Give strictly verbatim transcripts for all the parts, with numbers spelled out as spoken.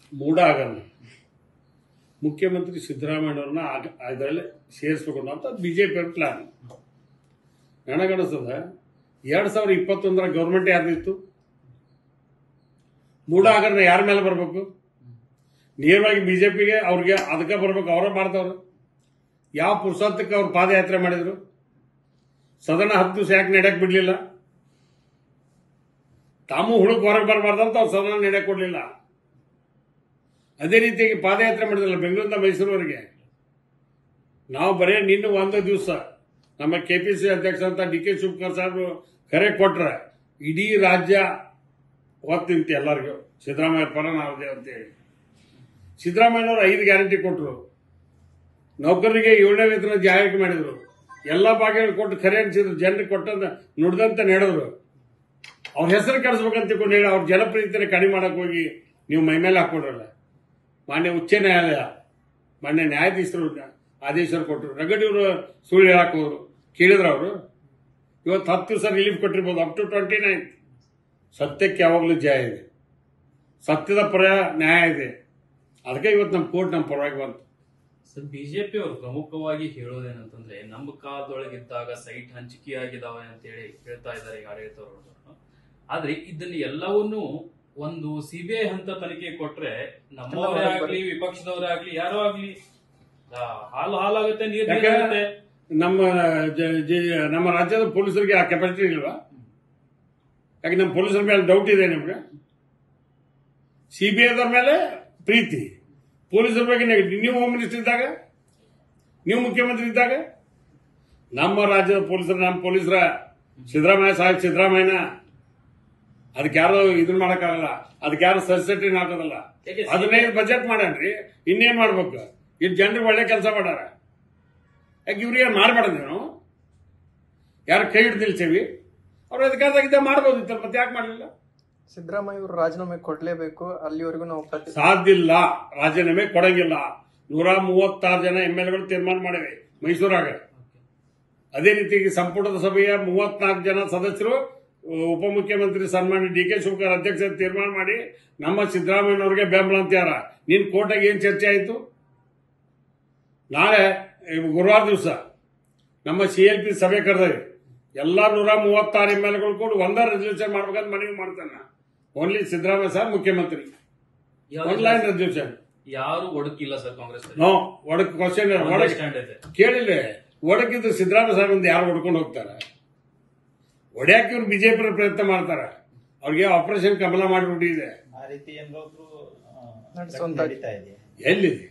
ಮೂಡ ಆಗಲ್ಲ. ಮುಖ್ಯಮಂತ್ರಿ ಸಿದ್ದರಾಮಯ್ಯವ್ರನ್ನ ಅದರಲ್ಲಿ ಸೇರಿಸ್ಬೇಕು ಅಂತ ಬಿ ಜೆ ಪಿ ಪ್ಲಾನ್. ನನಗನಿಸ್ತದ ಎರಡು ಸಾವಿರದ ಇಪ್ಪತ್ತೊಂದರ ಗೌರ್ಮೆಂಟ್ ಯಾರ್ದಿತ್ತು? ಮೂಡ ಆಗರನ್ನ ಯಾರ ಮೇಲೆ ಬರಬೇಕು? ನೇರವಾಗಿ ಬಿಜೆಪಿಗೆ ಅವ್ರಿಗೆ ಅದಕ್ಕೆ ಬರ್ಬೇಕು. ಅವರೇ ಮಾಡ್ತವ್ರು. ಯಾವ ಪುರುಷಾರ್ಥಕ್ಕೆ ಅವ್ರು ಪಾದಯಾತ್ರೆ ಮಾಡಿದ್ರು? ಸದನ ಹತ್ತು ದಿವಸ ಯಾಕೆ ನಡೆಯಕ್ಕೆ ಬಿಡಲಿಲ್ಲ? ತಾಮೂ ಹುಡುಕ್ ಹೊರಗೆ ಬರಬಾರ್ದಂತ ಅವ್ರು ಸದನ ನಡೆಯಕ್ಕೆ ಕೊಡಲಿಲ್ಲ. ಅದೇ ರೀತಿಯಾಗಿ ಪಾದಯಾತ್ರೆ ಮಾಡಿದ್ರಲ್ಲ ಬೆಂಗಳೂರಿಂದ ಮೈಸೂರುವರೆಗೆ. ನಾವು ಬರೇ ನಿನ್ನ ಒಂದು ದಿವಸ ನಮ್ಮ ಕೆಪಿಸಿ ಅಧ್ಯಕ್ಷ ಅಂತ ಡಿ ಕೆ ಶಿವಕುಮಾರ್ ಸಾಹೇಬರು ಕರೆ ಕೊಟ್ರೆ ಇಡೀ ರಾಜ್ಯ ಹೊತ್ತಿಂತೆ ಎಲ್ಲರಿಗೂ ಸಿದ್ದರಾಮಯ್ಯ ಪರ ನಾವದೇ ಅಂತೇಳಿ. ಸಿದ್ದರಾಮಯ್ಯನವರು ಐದು ಗ್ಯಾರಂಟಿ ಕೊಟ್ಟರು. ನೌಕರರಿಗೆ ಏಳನೇ ವೇತನ ಜಾರಿಗೆ ಮಾಡಿದ್ರು. ಎಲ್ಲ ಭಾಗಗಳು ಕೊಟ್ಟು ಖರೆ ಅನಿಸಿದ್ರು. ಜನರಿಗೆ ಕೊಟ್ಟಂತ ನುಡಿದಂತೆ ನಡೆದ್ರು. ಅವ್ರ ಹೆಸರು ಕೆಡಿಸ್ಬೇಕಂತ ಹೇಳಿ ಅವ್ರ ಜನಪ್ರಿಯತೆ ಕಡಿಮೆ ಮಾಡಕ್ ಹೋಗಿ ನೀವು ಮೈ ಮೇಲೆ ಹಾಕೊಡ್ರಲ್ಲ. ಮಾನ್ಯ ಉಚ್ಚ ನ್ಯಾಯಾಲಯ ಮಾನ್ಯ ನ್ಯಾಯಾಧೀಶರು ಆದೇಶ ಕೊಟ್ಟರು. ರಗಡಿಯವರು ಸುಳ್ಳು ಹೇಳಕ್ ಹೋದ್ರು. ಕೇಳಿದ್ರ ಅವರು ಇವತ್ತು ಹತ್ತು ದಿವಸ ರಿಲೀಫ್ ಕೊಟ್ಟಿರ್ಬೋದು ಅಪ್ ಟು ಟ್ವೆಂಟಿ ನೈನ್. ಸತ್ಯಕ್ಕೆ ಯಾವಾಗಲೂ ಜಯ ಇದೆ. ಸತ್ಯದ ಪರ ನ್ಯಾಯ ಇದೆ. ಅದಕ್ಕೆ ಇವತ್ತು ನಮ್ಮ ಕೋರ್ಟ್ ನಮ್ಮ ಪರವಾಗಿ ಬಂತು. ಸರ್, ಬಿಜೆಪಿ ಅವರು ಪ್ರಮುಖವಾಗಿ ಹೇಳೋದೇನಂತಂದ್ರೆ ನಮ್ಮ ಕಾಲದೊಳಗಿದ್ದಾಗ ಸೈಟ್ ಹಂಚಿಕೆ ಆಗಿದಾವೆ ಅಂತ ಹೇಳಿ ಹೇಳ್ತಾ ಇದ್ದಾರೆ ಈಗ ಆಡಳಿತವರು. ಆದ್ರೆ ಇದನ್ನ ಎಲ್ಲವನ್ನೂ ಒಂದು ಸಿಬಿಐ ಹಂತ ತನಿಖೆ ಕೊಟ್ರೆ ನಮ್ಮವರೇ ಆಗ್ಲಿ ವಿಪಕ್ಷದವರೇ ಆಗ್ಲಿ ಯಾರೋ ಆಗ್ಲಿ ಹಾಲು ಹಾಲಾಗುತ್ತೆ, ನೀರು. ನಮ್ಮ ನಮ್ಮ ರಾಜ್ಯದ ಪೊಲೀಸರಿಗೆ ಆ ಕೆಪಾಸಿಟಿ ಇಲ್ವಾ? ಯಾಕೆ ನಮ್ಮ ಪೊಲೀಸರ ಮೇಲೆ ಡೌಟ್ ಇದೆ ನಿಮ್ಗೆ? ಸಿಬಿಐದವ್ರ ಮೇಲೆ ಪ್ರೀತಿ, ಪೊಲೀಸರ ಬಗ್ಗೆ ನೆಗೆಟಿವ್. ನೀವು ಹೋಮ್ ಮಿನಿಸ್ಟರ್ ಇದ್ದಾಗ, ನೀವು ಮುಖ್ಯಮಂತ್ರಿ ಇದ್ದಾಗ ನಮ್ಮ ರಾಜ್ಯದ ಪೊಲೀಸರ ನಮ್ಮ ಪೊಲೀಸರ ಸಿದ್ದರಾಮಯ್ಯ ಸಾಹೇಬ್ ಸಿದ್ದರಾಮಯ್ಯನ ಅದಕ್ಕೆ ಯಾರು ಇದನ್ನ ಮಾಡಕ್ಕಾಗಲ್ಲ. ಅದಕ್ಕೆ ಯಾರು ಸಬ್ಸಿಡಿ ಹಾಕೋದಲ್ಲ. ಅದನ್ನೇ ಬಜೆಟ್ ಮಾಡನ್ರಿ. ಇನ್ನೇನ್ ಮಾಡ್ಬೇಕು? ಇದು ಜನರಿಗೆ ಒಳ್ಳೆ ಕೆಲಸ ಮಾಡಾರ. ಯಾಕೆ ಇವ್ರಿಗೆ ಮಾಡ್ಬಾರ್ದು? ನಾವು ಯಾರು ಕೈ ಹಿಡಿದು ನಿಲ್ಸೇವಿ? ಅವ್ರು ಅಧಿಕಾರದಾಗಿದ್ದ ಮಾಡ್ಬೋದಿತ್ತು, ಮತ್ತೆ ಯಾಕೆ ಮಾಡಲಿಲ್ಲ? ಸಿದ್ದರಾಮಯ್ಯ ಅವರು ರಾಜೀನಾಮೆ ಕೊಡ್ಲೇಬೇಕು. ಅಲ್ಲಿವರೆಗೂ ನಾವು ಸಾಧ್ಯ ಇಲ್ಲ. ರಾಜೀನಾಮೆ ಕೊಡಂಗಿಲ್ಲ. ನೂರ ಮೂವತ್ತಾರು ಜನ ಎಂ ಎಲ್ ಗಳು ತೀರ್ಮಾನ ಮಾಡಿವೆ ಮೈಸೂರಾಗ. ಅದೇ ರೀತಿ ಸಂಪುಟದ ಸಭೆಯ ಮೂವತ್ನಾಲ್ಕು ಜನ ಸದಸ್ಯರು ಉಪಮುಖ್ಯಮಂತ್ರಿ ಸನ್ಮಾನ್ಯ ಡಿ ಕೆ ಶಿವಕುಮಾರ್ ಅಧ್ಯಕ್ಷ ತೀರ್ಮಾನ ಮಾಡಿ ನಮ್ಮ ಸಿದ್ದರಾಮಯ್ಯನವ್ರಿಗೆ ಬೆಂಬಲ ಅಂತ್ಯಾರ. ನಿನ್ ಕೋರ್ಟಾಗ ಏನ್ ಚರ್ಚೆ ಆಯ್ತು? ನಾಳೆ ಗುರುವಾರ ದಿವಸ ನಮ್ಮ ಸಿ ಎಲ್ ಪಿ ಸಭೆ ಕರೆದಾಗ ಎಲ್ಲಾ ನೂರ ಮೂವತ್ತಾರು ಎಂ ಎಲ್ ಗಳು ಕೂಡ ಒಂದೇ ರೆಸಲ್ಯೂಷನ್ ಮಾಡ್ಬೇಕಂತ ಮನವಿ ಮಾಡ್ತಾನ. ಓನ್ಲಿ ಸಿದ್ದರಾಮಯ್ಯ ಸರ್ ಮುಖ್ಯಮಂತ್ರಿ. ಆನ್ಲೈನ್ ರೆಸಲ್ಯೂಷನ್ ಯಾರು ಒಡಕಿಲ್ಲ ಸರ್ ಕಾಂಗ್ರೆಸ್. ನೋ ಒಡಕ್ ಕ್ವಶನ್ ಕೇಳಿಲ್ಲ. ಒಡಕಿದ್ರೆ ಸಿದ್ದರಾಮಯ್ಯ ಸಾಹೇಬ್ ಒಂದು ಯಾರು ಹೊಡ್ಕೊಂಡು ಹೋಗ್ತಾರ? ಒಡ್ಯಾಕೆ ಇವ್ರು ಬಿಜೆಪಿ ಪ್ರಯತ್ನ ಮಾಡ್ತಾರ. ಅವ್ರಿಗೆ ಆಪರೇಷನ್ ಕಮಲ ಮಾಡಿಬಿಟ್ಟಿದೆ. ಎಲ್ಲಿದೆ?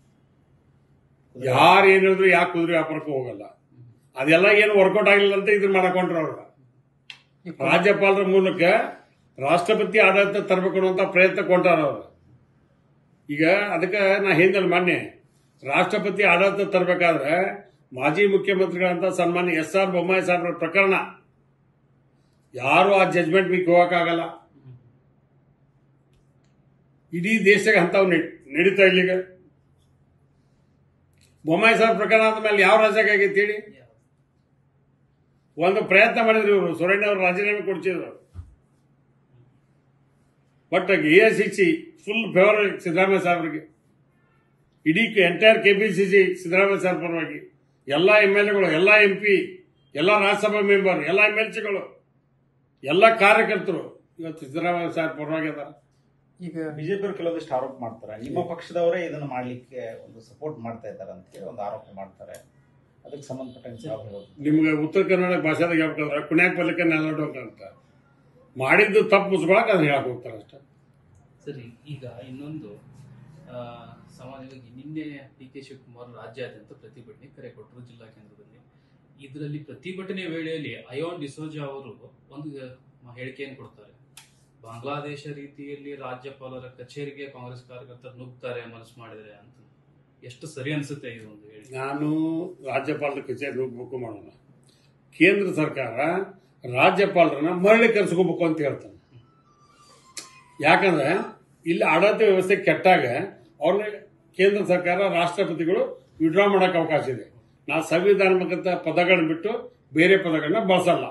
ಯಾರು ಏನ್ ಹೇಳಿದ್ರು ಯಾಕೆ ಕುದುರೆ ವ್ಯಾಪಾರಕ್ಕೂ ಹೋಗಲ್ಲ. ಅದೆಲ್ಲ ಏನು ವರ್ಕೌಟ್ ಆಗಿಲ್ಲ ಅಂತ ಇದನ್ನ ಮಾಡಕೊಂಡ್ರ ಅವ್ರ. ರಾಜ್ಯಪಾಲರ ಮೂಲಕ ರಾಷ್ಟ್ರಪತಿ ಆಡಳಿತ ತರಬೇಕು ಅನ್ನುವಂತ ಪ್ರಯತ್ನ ಕೊಂಟಾರ ಅವರು. ಈಗ ಅದಕ್ಕೆ ನಾ ಹಿಂದಲ್ ಮೊನ್ನೆ ರಾಷ್ಟ್ರಪತಿ ಆಡಳಿತ ತರಬೇಕಾದ್ರೆ ಮಾಜಿ ಮುಖ್ಯಮಂತ್ರಿಗಳಂತ ಸನ್ಮಾನ್ಯ ಎಸ್ ಆರ್ ಬೊಮ್ಮಾಯಿ ಸಾಹೇಬ್ರ ಪ್ರಕರಣ ಯಾರು ಆ ಜಜ್ಮೆಂಟ್ ಮಿಕ್ ಹೋಗಕ್ಕಾಗಲ್ಲ. ಇಡೀ ದೇಶಕ್ಕೆ ಅಂತವ್ ನಡೀತಾ ಇಲ್ಲ. ಈಗ ಬೊಮ್ಮಾಯಿ ಸಾಹೇಬ್ ಪ್ರಕರಣ ಆದ್ಮೇಲೆ ಯಾವ ರಾಜ್ಯಕ್ಕೆ ಆಗೈತಿ ಹೇಳಿ? ಒಂದು ಪ್ರಯತ್ನ ಮಾಡಿದ್ರು ಇವರು. ಸೊರೇನ್ ಅವರು ರಾಜೀನಾಮೆ ಕೊಡ್ಸಿದ್ರು. But A I C C full favour Siddaramaiah ಸಾಹೇಬ್ರಿಗೆ. ಇಡೀ ಎಂಟೈರ್ ಕೆಪಿಸಿಸಿ ಸಿದ್ದರಾಮಯ್ಯ ಸಾಹೇಬ್ ಪರವಾಗಿ. ಎಲ್ಲಾ ಎಂ ಎಲ್ ಎಗಳು, ಎಲ್ಲಾ ಎಂ ಪಿ, ಎಲ್ಲಾ ರಾಜ್ಯಸಭಾ ಮೆಂಬರ್, ಎಲ್ಲಾ ಎಂ ಎಲ್ ಸಿಗಳು, ಎಲ್ಲ ಕಾರ್ಯಕರ್ತರು ಇವತ್ತು ಸಿದ್ದರಾಮಯ್ಯ ಸಾಹೇಬ್ ಪರವಾಗಿ ಅದಾರ. ಈಗ ಬಿಜೆಪಿ ಕೆಲವೊಂದಿಷ್ಟು ಆರೋಪ ಮಾಡ್ತಾರೆ. ನಿಮ್ಮ ಪಕ್ಷದವರೇ ಇದನ್ನು ಮಾಡ್ಲಿಕ್ಕೆ ಒಂದು ಸಪೋರ್ಟ್ ಮಾಡ್ತಾ ಇದ್ದಾರೆ ಅಂತ ಹೇಳಿ ಒಂದು ಆರೋಪ ಮಾಡ್ತಾರೆ. ಅದಕ್ಕೆ ಸಂಬಂಧಪಟ್ಟಂಗೆ ನಿಮ್ಗೆ ಉತ್ತರ ಕನ್ನಡ ಭಾಷೆದಾಗ ಹೇಳ್ಬೇಕಂದ್ರೆ ಕುಣ್ಯಾಕ್ ಪಲ್ಯಕ್ಕೆ ನೆಲಡೋಕ ಅಂತ ಮಾಡಿದ್ದು ತಪ್ಪು ಮುಸ್ಕೊಳಕ್ ಅದನ್ನ ಹೇಳಕ್ ಹೋಗ್ತಾರೆ ಅಷ್ಟೇ. ಸರಿ, ಈಗ ಇನ್ನೊಂದು ಸಾಮಾನ್ಯವಾಗಿ ನಿನ್ನೆ ಡಿ ಕೆ ಶಿವಕುಮಾರ್ ರಾಜ್ಯಾದ್ಯಂತ ಪ್ರತಿಭಟನೆ ಕರೆ ಕೊಟ್ಟರು ಜಿಲ್ಲಾ ಕೇಂದ್ರದಲ್ಲಿ. ಇದರಲ್ಲಿ ಪ್ರತಿಭಟನೆ ವೇಳೆಯಲ್ಲಿ ಅಯೋನ್ ಡಿಸೋಜಾ ಅವರು ಒಂದು ಹೇಳಿಕೆಯನ್ನು ಕೊಡ್ತಾರೆ. ಬಾಂಗ್ಲಾದೇಶ ರೀತಿಯಲ್ಲಿ ರಾಜ್ಯಪಾಲರ ಕಚೇರಿಗೆ ಕಾಂಗ್ರೆಸ್ ಕಾರ್ಯಕರ್ತರು ನುಗ್ತಾರೆ ಮನಸ್ಸು ಮಾಡಿದ್ರೆ ಅಂತ. ಎಷ್ಟು ಸರಿ ಅನ್ಸುತ್ತೆ ಇದು ಒಂದು ಹೇಳಿ? ನಾನು ರಾಜ್ಯಪಾಲರ ಕಚೇರಿ ನುಗ್ಗಬೇಕು ಮಾಡೋಣ. ಕೇಂದ್ರ ಸರ್ಕಾರ ರಾಜ್ಯಪಾಲರನ್ನ ಮರಳಿ ಕರೆಸ್ಕೋಬೇಕು ಅಂತ ಹೇಳ್ತಾನೆ. ಯಾಕಂದ್ರೆ ಇಲ್ಲಿ ಆಡಳಿತ ವ್ಯವಸ್ಥೆ ಕೆಟ್ಟಾಗ ಅವ್ರನ್ನ ಕೇಂದ್ರ ಸರ್ಕಾರ ರಾಷ್ಟ್ರಪತಿಗಳು ವಿಡ್ರಾ ಮಾಡಕ್ ಅವಕಾಶ ಇದೆ. ನಾವು ಸಂವಿಧಾನಾತ್ಮಕ ಪದಗಳನ್ನ ಬಿಟ್ಟು ಬೇರೆ ಪದಗಳನ್ನ ಬಳಸಲ್ಲ.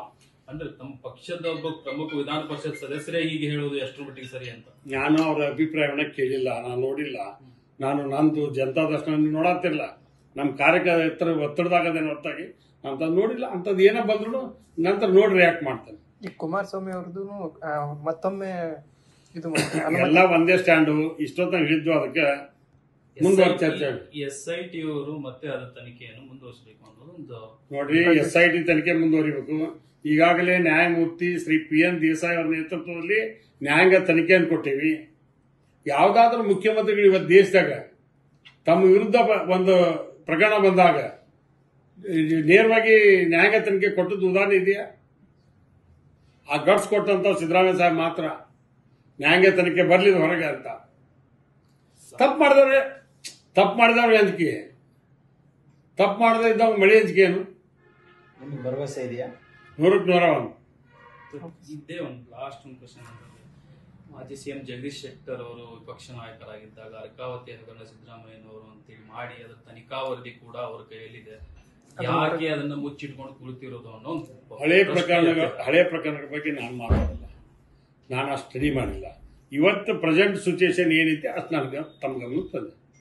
ಅಂದ್ರೆ ತಮ್ಮ ಪಕ್ಷದ ಒಬ್ಬ ಪ್ರಮುಖ ವಿಧಾನ ಪರಿಷತ್ ಸದಸ್ಯರೇ ಹೀಗೆ ಹೇಳುವುದು ಎಷ್ಟರ ಮಟ್ಟಿಗೆ ಸರಿ ಅಂತ? ನಾನು ಅವರ ಅಭಿಪ್ರಾಯವನ್ನ ಕೇಳಿಲ್ಲ, ನಾನು ನೋಡಿಲ್ಲ. ನಾನು ನಂದು ಜನತಾ ದರ್ಶನ ನೋಡತ್ತಿಲ್ಲ, ನಮ್ಮ ಕಾರ್ಯಕರ್ತರ ಒತ್ತಡದಾಗದೇನು ಹೊರತಾಗಿ ಅಂತದ್ ನೋಡಿಲ್ಲ. ಅಂತದ್ ಏನ ಬಂದ್ರು ನಂತರ ನೋಡಿ ರಿಯಾಕ್ಟ್ ಮಾಡ್ತೇನೆ. ಈ ಕುಮಾರಸ್ವಾಮಿ ಅವ್ರದ್ದು ಮತ್ತೊಮ್ಮೆ ಇದು ಎಲ್ಲ ಒಂದೇ ಸ್ಟ್ಯಾಂಡು, ಇಷ್ಟೊತ್ತ ಹಿಡಿದ್ವು, ಅದಕ್ಕೆ ಮುಂದುವರೆದ ಚರ್ಚೆ. ಎಸ್ ಐ ಟಿ ಅವರು ಮತ್ತೆ ಅದರ ತನಿಖೆಯನ್ನು ಮುಂದುವರಿಸಬೇಕು ಅನ್ನೋದು ಒಂದು ನೋಡ್ರಿ. ಎಸ್ ಐ ಟಿ ತನಿಖೆ ಮುಂದುವರಿಬೇಕು. ಈಗಾಗಲೇ ನ್ಯಾಯಮೂರ್ತಿ ಶ್ರೀ ಪಿ ಎನ್ ದೇಸಾಯಿ ಅವರ ನೇತೃತ್ವದಲ್ಲಿ ನ್ಯಾಯಾಂಗ ತನಿಖೆಯನ್ನು ಕೊಟ್ಟೇವಿ. ಯಾವ್ದಾದ್ರೂ ಮುಖ್ಯಮಂತ್ರಿಗಳು ಇವತ್ತು ದೇಶದಾಗ ತಮ್ಮ ವಿರುದ್ಧ ಒಂದು ಪ್ರಕರಣ ಬಂದಾಗ ನೇರವಾಗಿ ನ್ಯಾಯಾಂಗ ತನಿಖೆ ಕೊಟ್ಟದ್ದು ಉದಾಹರಣೆ ಇದೆಯಾ? ಆ ಗಟ್ಸ್ ಕೊಟ್ಟಂತ ಸಿದ್ದರಾಮಯ್ಯ ಸಾಹೇಬ್ ಮಾತ್ರ ನ್ಯಾಯಾಂಗ ತನಿಖೆ ಬರ್ಲಿದ ಹೊರಗೆ ಅಂತ. ತಪ್ಪು ಮಾಡಿದವ್ರೆ ತಪ್ಪು ಮಾಡಿದವ್ರೆ ಅಂಜಿಕೆ, ತಪ್ಪು ಮಾಡದೇ ಇದ್ದವ್ ಮಳೆ ಅಂಜಿಕೆ ಏನು? ನಿಮ್ಗೆ ಭರವಸೆ ಇದೆಯಾ? ನೂರಕ್ಕೆ ನೂರ ಒಂದು. ಇದ್ದೇ ಒಂದು ಲಾಸ್ಟ್ ಒಂದು ಕ್ವಶನ್ ಅಂತಂದ್ರೆ, ಮಾಜಿ ಸಿಎಂ ಜಗದೀಶ್ ಶೆಟ್ಟರ್ ಅವರು ವಿಪಕ್ಷ ನಾಯಕರಾಗಿದ್ದಾಗ ಅರ್ಕಾವತಿ ಹಗರಣ ಸಿದ್ದರಾಮಯ್ಯನವರು ಅಂತೇಳಿ ಮಾಡಿ ಅದರ ತನಿಖಾ ವರದಿ ಕೂಡ ಅವರ ಕೈಯಲ್ಲಿದೆ. ಯಾಕೆ ಅದನ್ನ ಮುಚ್ಚಿಟ್ಕೊಂಡು ಕುಳಿತಿರೋದು ಅನ್ನೋ ಒಂದು ಹಳೆ ಪ್ರಕರಣಗಳ ಹಳೆ ಪ್ರಕರಣಗಳ ಬಗ್ಗೆ ನಾನು ಮಾತಾಡಲ್ಲ, ನಾನು ಅಷ್ಟು ಸ್ಟಡಿ ಮಾಡಿಲ್ಲ. ಇವತ್ತು ಪ್ರೆಸೆಂಟ್ ಸಿಚುಯೇಷನ್ ಏನೈತೆ ಅಷ್ಟು ನನಗೆ ತಮ್ಮ ಗಮನಕ್ಕೆ ತಂದೆ.